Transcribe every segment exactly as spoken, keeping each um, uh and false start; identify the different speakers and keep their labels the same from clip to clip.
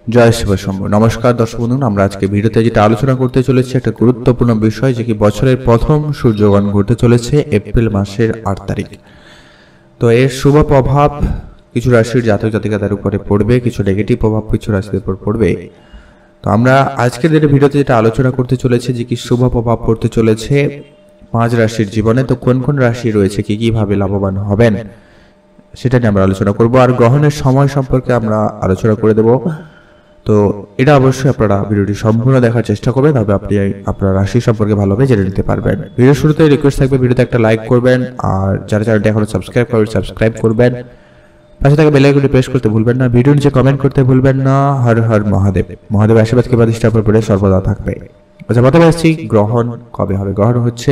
Speaker 1: জয় শিব শম্ভু। নমস্কার দর্শক বন্ধু, আমরা আজকে ভিডিওতে যেটা আলোচনা করতে চলেছি একটা গুরুত্বপূর্ণ বিষয়, যে কি বছরের প্রথম সূর্যগ্রহণ ঘটতে চলেছে এপ্রিল মাসের আট তারিখ। তো এর শুভ প্রভাব কিছু রাশির জাতক জাতিকাদের উপরে পড়বে, কিছু নেগেটিভ প্রভাব কিছু রাশির উপর পড়বে। তো আমরা আজকের এই ভিডিওতে যেটা আলোচনা করতে চলেছি যে কি শুভ প্রভাব পড়তে চলেছে পাঁচ রাশির জীবনে। তো কোন কোন রাশি রয়েছে, কি কিভাবে লাভবান হবেন সেটা নিয়ে আমরা আলোচনা করব, আর গ্রহণের সময় সম্পর্কে আমরা আলোচনা করে দেব। তো এটা অবশ্যই আপনারা ভিডিওটি সম্পূর্ণ দেখার চেষ্টা করবেন, তবে আপনি আপনার রাশি সম্পর্কে ভালোভাবে জেনে নিতে পারবেন। ভিডিও শুরুতে রিকোয়েস্ট থাকবে ভিডিওতে একটা লাইক করবেন, আর যারা চ্যানেলটি এখনো সাবস্ক্রাইব করবেন সাবস্ক্রাইব করবেন, পাশে থাকা বেল আইকনটি প্রেস করতে ভুলবেন না, ভিডিও নিচে কমেন্ট করতে ভুলবেন না। হর হর মহাদেব। মহাদেব আশীর্বাদ কিংবা দৃষ্টি আপনার উপরে সর্বদা থাকবে। আচ্ছা, প্রথমে আসছি গ্রহণ কবে হবে। গ্রহণ হচ্ছে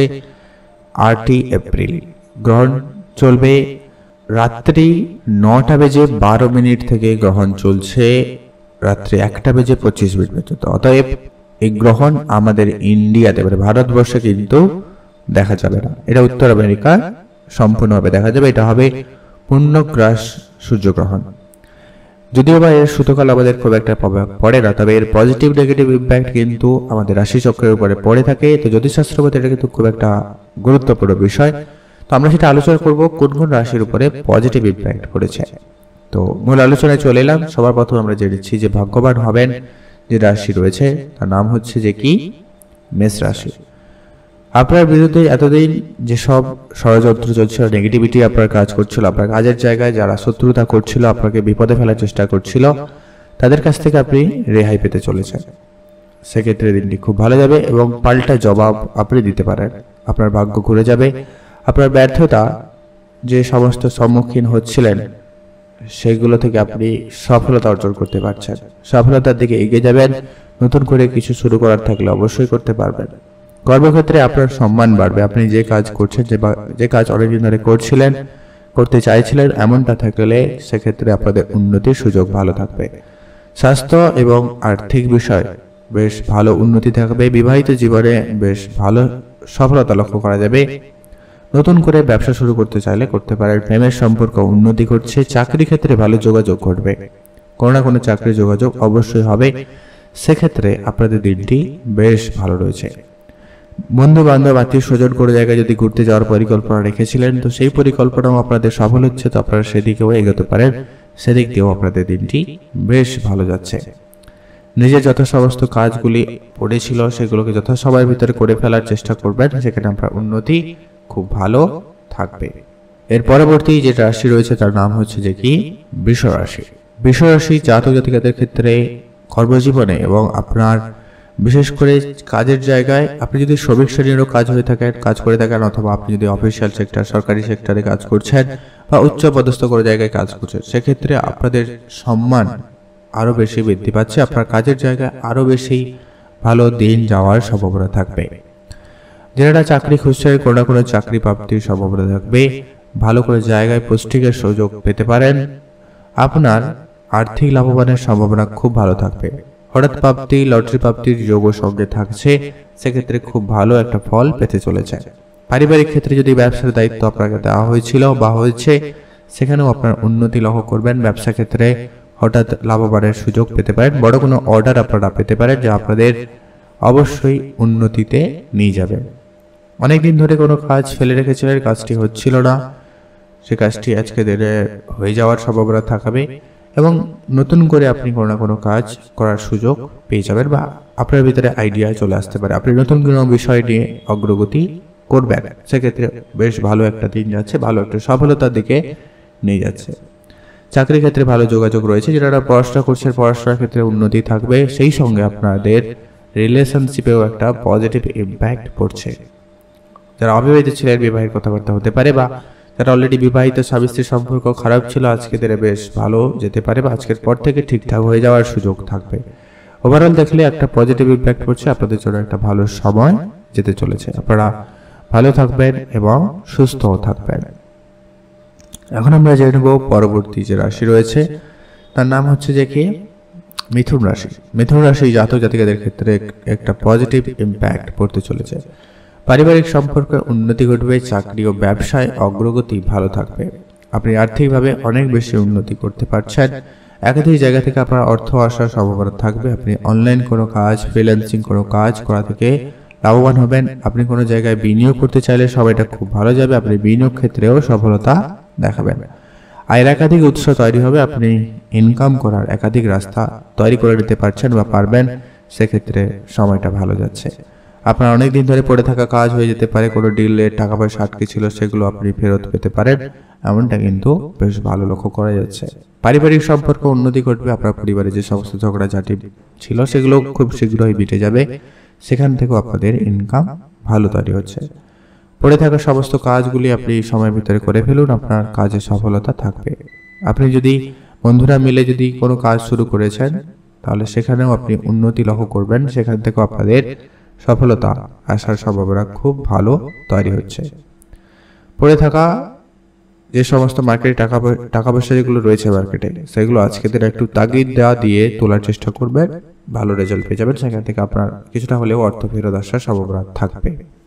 Speaker 1: আটই এপ্রিল। গ্রহণ চলবে রাত্রি নটা বেজে বারো মিনিট থেকে গ্রহণ চলছে রাত্রি একটা বেজে পঁচিশ মিনিট পর্যন্ত। অতএব এই গ্রহণ আমাদের ইন্ডিয়াতে মানে ভারতবর্ষে কিন্তু দেখা যাবে না, এটা উত্তর আমেরিকা সম্পূর্ণভাবে দেখা যাবে। এটা হবে পূর্ণগ্রাস সূর্যগ্রহণ। যদিও বা এর সুতকাল আমাদের খুব একটা প্রভাব পড়ে না, তবে এর পজিটিভ নেগেটিভ ইম্প্যাক্ট কিন্তু আমাদের রাশি চক্রের উপরে পড়ে থাকে। তো জ্যোতিষশাস্ত্র মতে এটা কিন্তু খুব একটা গুরুত্বপূর্ণ বিষয়। তো আমরা সেটা আলোচনা করব কোন কোন রাশির উপরে পজিটিভ ইম্প্যাক্ট পড়েছে। তো মূল আলোচনায় চলে এলাম। সবার প্রথমে আমরা জেনেছি যে ভাগ্যবান হবেন যে রাশি রয়েছে তার নাম হচ্ছে যে কি মেষ রাশি। আপনার বিরুদ্ধে এতদিন যেসব ষড়যন্ত্র চলছিল, নেগেটিভিটি আপনার কাজ করছিল, আপনার কাজের জায়গায় যারা শত্রুতা করছিল, আপনাকে বিপদে ফেলার চেষ্টা করছিল, তাদের কাছ থেকে আপনি রেহাই পেতে চলেছেন। সেক্ষেত্রে দিনটি খুব ভালো যাবে এবং পাল্টা জবাব আপনি দিতে পারেন। আপনার ভাগ্য ঘুরে যাবে। আপনার ব্যর্থতা যে সমস্ত সম্মুখীন হচ্ছিলেন সেগুলো থেকে আপনি সফলতা অর্জন করতে পারছেন, সফলতার দিকে এগিয়ে যাবেন। নতুন করে কিছু শুরু করার থাকলে অবশ্যই করতে পারবেন। কর্মক্ষেত্রে আপনার সম্মান বাড়বে। আপনি যে কাজ করছেন, যে যে কাজ অনেকদিন ধরে করছিলেন, করতে চাইছিলেন, এমনটা থাকলে সেক্ষেত্রে আপনাদের উন্নতির সুযোগ ভালো থাকবে। স্বাস্থ্য এবং আর্থিক বিষয় বেশ ভালো উন্নতি থাকবে। বিবাহিত জীবনে বেশ ভালো সফলতা লক্ষ্য করা যাবে। নতুন করে ব্যবসা শুরু করতে চাইলে করতে পারেন। প্রেমের সম্পর্ক উন্নতি করছে। চাকরি ক্ষেত্রে ভালো যোগাযোগ ঘটবে। কোনো না কোনো চাকরির যোগাযোগ অবশ্যই হবে। সেক্ষেত্রে আপনাদের দিনটি বেশ ভালো রয়েছে। বন্ধু বান্ধব আত্মীয় স্বজন কোনো জায়গায় যদি ঘুরতে যাওয়ার পরিকল্পনা রেখেছিলেন, তো সেই পরিকল্পনাও আপনাদের সফল হচ্ছে। তো আপনারা সেদিকেও এগোতে পারেন। সেদিক দিয়েও আপনাদের দিনটি বেশ ভালো যাচ্ছে। নিজের যত সমস্ত কাজগুলি পড়েছিল সেগুলোকে যথাসময়ের ভিতরে করে ফেলার চেষ্টা করবেন। সেখানে আপনার উন্নতি খুব ভালো থাকবে। এর পরবর্তী যে রাশি রয়েছে তার নাম হচ্ছে যে কি বৃষ রাশি। বৃষ রাশি জাতক জাতিকাদের ক্ষেত্রে কর্মজীবনে এবং আপনার বিশেষ করে কাজের জায়গায়, আপনি যদি শ্রমিক শ্রেণীরও কাজ হয়ে থাকেন কাজ করে থাকেন, অথবা আপনি যদি অফিসিয়াল সেক্টর সরকারি সেক্টরে কাজ করছেন বা উচ্চ পদস্থ কোনো জায়গায় কাজ করছেন, সেক্ষেত্রে আপনাদের সম্মান আরো বেশি বৃদ্ধি পাচ্ছে। আপনার কাজের জায়গায় আরো বেশি ভালো দিন যাওয়ার সম্ভাবনা থাকবে। যারা চাকরি খুঁজছেন কোনো না কোনো চাকরি প্রাপ্তির সম্ভাবনা থাকবে। ভালো করে জায়গায় পোস্টিংয়ের সুযোগ পেতে পারেন। আপনার আর্থিক লাভবানের সম্ভাবনা খুব ভালো থাকবে। হঠাৎ প্রাপ্তি, লটারি প্রাপ্তির যোগও সঙ্গে থাকছে। সেক্ষেত্রে খুব ভালো একটা ফল পেতে চলেছে। পারিবারিক ক্ষেত্রে যদি ব্যবসার দায়িত্ব আপনাকে দেওয়া হয়েছিল বা হয়েছে, সেখানেও আপনার উন্নতি লক্ষ্য করবেন। ব্যবসা ক্ষেত্রে হঠাৎ লাভবানের সুযোগ পেতে পারেন। বড় কোনো অর্ডার আপনারা পেতে পারেন যা আপনাদের অবশ্যই উন্নতিতে নিয়ে যাবে। অনেকদিন ধরে কোনো কাজ ফেলে রেখেছিলেন, কাজটি হচ্ছিল না, সে কাজটি আজকে দিনে হয়ে যাওয়ার সম্ভাবনা থাকবে এবং নতুন করে আপনি কোনো না কোনো কাজ করার সুযোগ পেয়ে যাবেন বা আপনার ভিতরে আইডিয়া চলে আসতে পারে। আপনি নতুন কোনো বিষয় নিয়ে অগ্রগতি করবেন। সেক্ষেত্রে বেশ ভালো একটা দিন যাচ্ছে, ভালো একটা সফলতার দিকে নিয়ে যাচ্ছে। চাকরি ক্ষেত্রে ভালো যোগাযোগ রয়েছে। যারা পড়াশোনা করছেন পড়াশোনার ক্ষেত্রে উন্নতি থাকবে। সেই সঙ্গে আপনাদের রিলেশনশিপেও একটা পজিটিভ ইম্প্যাক্ট পড়ছে। যারা অবিবাহিত ছিলেন বিবাহের কথাবার্তা হতে পারে, বা যারা অলরেডি বিবাহিত স্বামী স্ত্রীর সম্পর্ক খারাপ ছিল আজকে দিনে বেশ ভালো যেতে পারে, বা আজকের পর থেকে ঠিকঠাক হয়ে যাওয়ার সুযোগ থাকবে। ওভারঅল দেখলে একটা পজিটিভ ইম্প্যাক্ট পড়ছে। আপনাদের জন্য একটা ভালো সময় যেতে চলেছে। আপনারা ভালো থাকবেন এবং সুস্থও থাকবেন। এখন আমরা জেনে নেব পরবর্তী যে রাশি রয়েছে তার নাম হচ্ছে যে কি মিথুন রাশি। মিথুন রাশি জাতক জাতিকাদের ক্ষেত্রে একটা পজিটিভ ইম্প্যাক্ট পড়তে চলেছে। পারিবারিক সম্পর্কে উন্নতি ঘটবে। চাকরি ও ব্যবসায় অগ্রগতি ভালো থাকবে। আপনি আর্থিকভাবে অনেক বেশি উন্নতি করতে পারছেন একাধিক জায়গা থেকে আপনার অর্থ আসার সম্ভাবনা থাকবে। আপনি অনলাইন কোনো কাজ, ফ্রিল্যান্সিং কোনো কাজ করা থেকে লাভবান হবেন। আপনি কোনো জায়গায় বিনিয়োগ করতে চাইলে সবাইটা খুব ভালো যাবে। আপনি বিনিয়োগ ক্ষেত্রেও সফলতা দেখাবেন। আয়ের একাধিক উৎস তৈরি হবে। আপনি ইনকাম করার একাধিক রাস্তা তৈরি করে নিতে পারছেন বা পারবেন, সেক্ষেত্রে সময়টা ভালো যাচ্ছে। আপনার অনেক দিন ধরে পড়ে থাকা কাজ হয়ে যেতে পারে। কোনো ডিলে টাকা পয়সা আটকে ছিল, সেগুলো আপনি ফেরত পেতে পারেন, এমনটা কিন্তু বেশ ভালো লক্ষ্য করা যাচ্ছে। পারিবারিক সম্পর্ক উন্নতি ঘটবে। আপনার পরিবারে যে সমস্ত ঝগড়াঝাটি ছিল সেগুলো খুব শীঘ্রই মিটে যাবে। সেখান থেকেও আপনাদের ইনকাম ভালো তৈরি হচ্ছে। পড়ে থাকা সমস্ত কাজগুলি আপনি সময়ের ভিতরে করে ফেলুন, আপনার কাজে সফলতা থাকবে। আপনি যদি বন্ধুরা মিলে যদি কোনো কাজ শুরু করেছেন, তাহলে সেখানেও আপনি উন্নতি লক্ষ্য করবেন। সেখান থেকেও আপনাদের সফলতা আসার সম্ভাবনা খুব ভালো তৈরি হচ্ছে। পড়ে থাকা যে সমস্ত মার্কেটে টাকা টাকা পয়সা যেগুলো রয়েছে মার্কেটে, সেগুলো আজকে দিনে একটু তাগিদ দেওয়া দিয়ে তোলার চেষ্টা করবেন, ভালো রেজাল্ট পেয়ে যাবেন। সেখান থেকে আপনার কিছুটা হলেও অর্থ ফেরত আসার সম্ভাবনা থাকবে।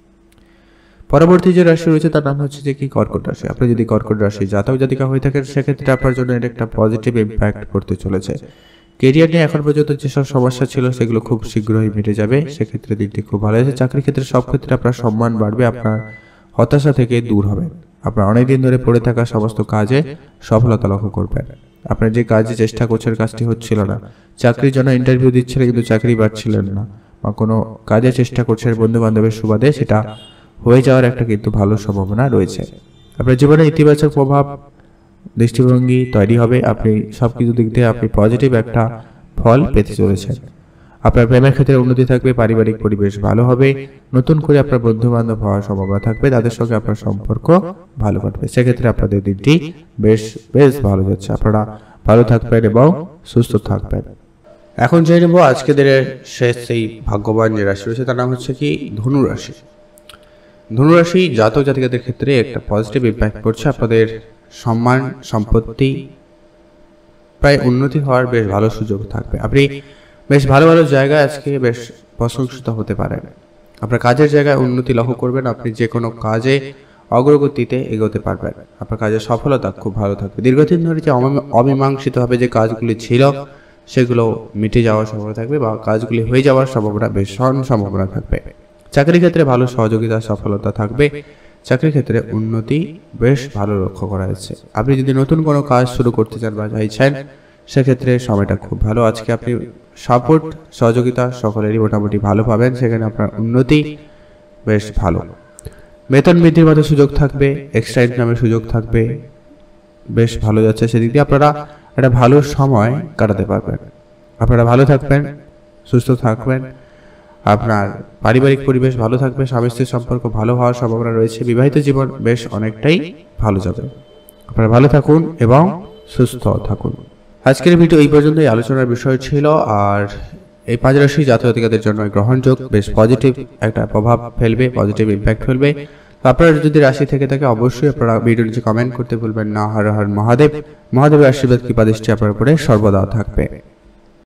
Speaker 1: পরবর্তী যে রাশি রয়েছে তার নাম হচ্ছে যে কি কর্কট রাশি। আপনি যদি কর্কট রাশি জাতক জাতিকা হয়ে থাকেন, সেক্ষেত্রে আপনার জন্য এটা একটা পজিটিভ ইম্প্যাক্ট করতে চলেছে। কেরিয়ার নিয়ে এখন পর্যন্ত যেসব সমস্যা ছিল সেগুলো খুব শীঘ্রই মিটে যাবে। সেক্ষেত্রে দিকটি খুব ভালো আছে। চাকরি ক্ষেত্রে সব ক্ষেত্রে আপনার সম্মান বাড়বে। আপনার হতাশা থেকে দূর হবেন। আপনার অনেকদিন ধরে পড়ে থাকা সমস্ত কাজে সফলতা লক্ষ্য করবেন। আপনার যে কাজে চেষ্টা করছেন কাজটি হচ্ছিল না, চাকরির জন্য ইন্টারভিউ দিচ্ছিলেন কিন্তু চাকরি পাচ্ছিলেন না, বা কোনো কাজে চেষ্টা করছেন বন্ধু বান্ধবের সুবাদে, সেটা হয়ে যাওয়ার একটা কিন্তু ভালো সম্ভাবনা রয়েছে। আপনার জীবনে ইতিবাচক প্রভাব দৃষ্টিভঙ্গি তৈরি হবে। আপনি সবকিছু দিক দিয়ে আপনি পজিটিভ একটা ফল পেতে চলেছেন। আপনার প্রেমের ক্ষেত্রে উন্নতি থাকবে। পারিবারিক পরিবেশ ভালো হবে। নতুন করে আপনার বন্ধু বান্ধব হওয়ার সম্ভাবনা থাকবে। তাদের সঙ্গে আপনার সম্পর্ক ভালো কাটবে। সেক্ষেত্রে আপনাদের দিনটি বেশ বেশ ভালো যাচ্ছে। আপনারা ভালো থাকবেন এবং সুস্থ থাকবেন। এখন জেনে নেব আজকে দিনের শেষ সেই ভাগ্যবান যে রাশি রয়েছে তার নাম হচ্ছে কি ধনু রাশি। ধনু রাশি জাতক জাতিকাদের ক্ষেত্রে একটা পজিটিভ ইম্প্যাক্ট পড়ছে। আপনাদের সম্মান সম্পত্তি প্রায় উন্নতি হওয়ার বেশ ভালো সুযোগ থাকবে। আপনি বেশ ভালো ভালো জায়গায় আজকে বেশ প্রশংসিত হতে পারেন। আপনার কাজের জায়গায় উন্নতি লক্ষ্য করবেন। আপনি যে কোনো কাজে অগ্রগতিতে এগোতে পারবেন। আপনার কাজের সফলতা খুব ভালো থাকবে। দীর্ঘদিন ধরে যে অমীমাংসিতভাবে যে কাজগুলি ছিল সেগুলো মিটে যাওয়ার সম্ভাবনা থাকবে, বা কাজগুলি হয়ে যাওয়ার সম্ভাবনা বেশ সম্ভাবনা থাকবে। চাকরির ক্ষেত্রে ভালো সহযোগিতা সফলতা থাকবে। চাকরির ক্ষেত্রে উন্নতি বেশ ভালো লক্ষ্য করা যাচ্ছে। আপনি যদি নতুন কোনো কাজ শুরু করতে চান বা চাইছেন, সেক্ষেত্রে সময়টা খুব ভালো। আজকে আপনি সাপোর্ট সহযোগিতা সকলেরই মোটামুটি ভালো পাবেন। সেখানে আপনার উন্নতি বেশ ভালো। বেতন বৃদ্ধির মতো সুযোগ থাকবে। এক্সট্রা ইনকামের সুযোগ থাকবে। বেশ ভালো যাচ্ছে। সেদিক দিয়ে আপনারা একটা ভালো সময় কাটাতে পারবেন। আপনারা ভালো থাকবেন, সুস্থ থাকবেন। আপনার পারিবারিক পরিবেশ ভালো থাকবে। স্বামী স্ত্রীর সম্পর্ক ভালো হওয়ার সম্ভাবনা রয়েছে। বিবাহিত জীবন বেশ অনেকটাই ভালো যাবে। আপনারা ভালো থাকুন এবং সুস্থ থাকুন। আজকের ভিডিও এই পর্যন্তই আলোচনার বিষয় ছিল। আর এই পাঁচ রাশি জাতক জাতিকাদের জন্য গ্রহণযোগ বেশ পজিটিভ একটা প্রভাব ফেলবে, পজিটিভ ইম্প্যাক্ট ফেলবে। আপনারা যদি রাশি থেকে থাকে অবশ্যই আপনারা ভিডিওর নিচে কমেন্ট করতে ভুলবেন না। হর হর মহাদেব। মহাদেবের আশীর্বাদ কৃপা দৃষ্টি আপনার উপরে সর্বদা থাকবে।